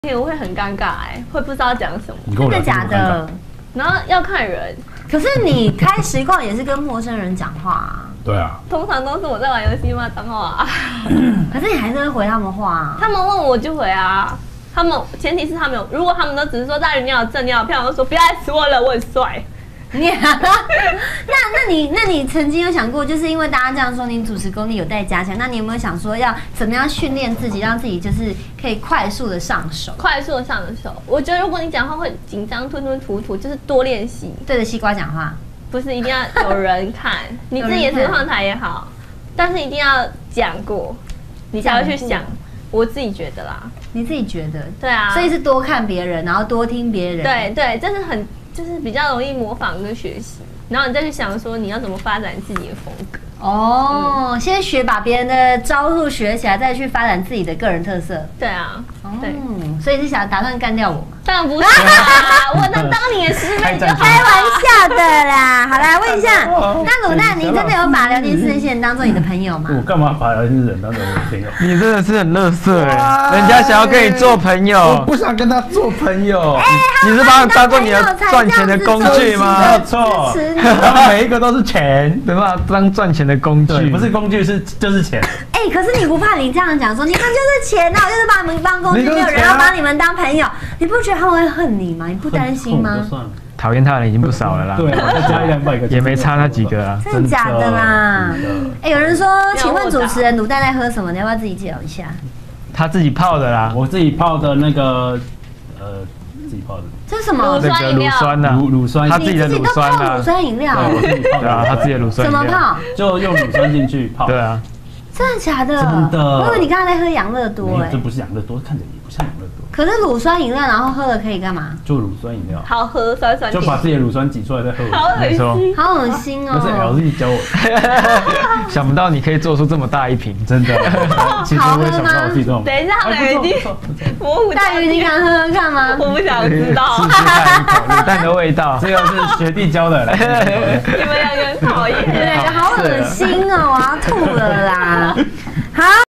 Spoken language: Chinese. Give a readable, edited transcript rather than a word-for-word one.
我会很尴尬会不知道讲什么。 真的假的？ 然后要看人。 可是你开实况也是跟陌生人讲话啊。 对啊。 通常都是我在玩游戏骂脏话。 可是你还是会回他们话啊。 他们问我就回啊。他们前提是他们有，如果他们都只是说大鱼你好正你好漂亮，我就说不要爱死我了，我很帅。 那你曾经有想过，就是因为大家这样说你主持功力有待加强，那你有没有想说要怎么样训练自己，让自己就是可以快速的上手？ 快速的上手，我觉得如果你讲话会紧张吞吞吐吐，就是多练习。 对着西瓜讲话， 不是一定要有人看，你自己也实况台也好，但是一定要讲过，你才会去想。我自己觉得啦， 你自己觉得？ 对啊， 所以是多看别人，然后多听别人。 对对，这是很。就是比较容易模仿跟学习，然后你再去想说你要怎么发展自己的风格。 哦，先学把别人的招数学起来，再去发展自己的个人特色。 对啊，对， 所以是打算干掉我吗？ 当然不是啦，我能当你的师妹就好。 开玩笑的啦。好啦，问一下，那卤蛋，你真的有把聊天室线当做你的朋友吗？ 我干嘛把聊天室人当做我的朋友？ 你真的是很垃圾哎！人家想要跟你做朋友， 我不想跟他做朋友。 你是把他当做你的赚钱的工具吗？ 没有错，他们每一个都是钱， 对吧？当赚钱的工具， 不是工具就是钱。 可是你不怕你这样讲说，你们就是钱啊，我就是把你们当工具，没有人要把你们当朋友，你不觉得他们会恨你吗？你不担心吗？ 讨厌他的人已经不少了啦， 对，再加100-200个， 也没差那几个啊。 真的假的啦？有人说，请问主持人卤蛋在喝什么？你要不要自己介绍一下？ 他自己泡的啦， 我自己泡的那个，自己泡的。 这是什么？ 那个乳酸呐， 乳酸， 他自己的乳酸啊，乳酸饮料。 对啊，他自己的乳酸饮料。 怎么泡？ 就用乳酸进去泡。 对啊。 真的假的？ 真的。 我以为你刚才在喝养乐多这不是养乐多，看起来也不像养乐多。 可是乳酸饮料，然后喝了可以干嘛？ 就乳酸饮料， 好喝，酸酸。 就把自己的乳酸挤出来再喝。 好恶心， 好恶心哦！ 那是 LZ 教我。 想不到你可以做出这么大一瓶， 真的。其实我也想不到我自己这种。 等一下，大鱼已经模糊。 大鱼，你想喝喝看吗？ 我不想知道。 试试看卤蛋的味道， 这个是学弟教的。 你们两个很讨厌， 对，好恶心哦！我要吐了啦。好。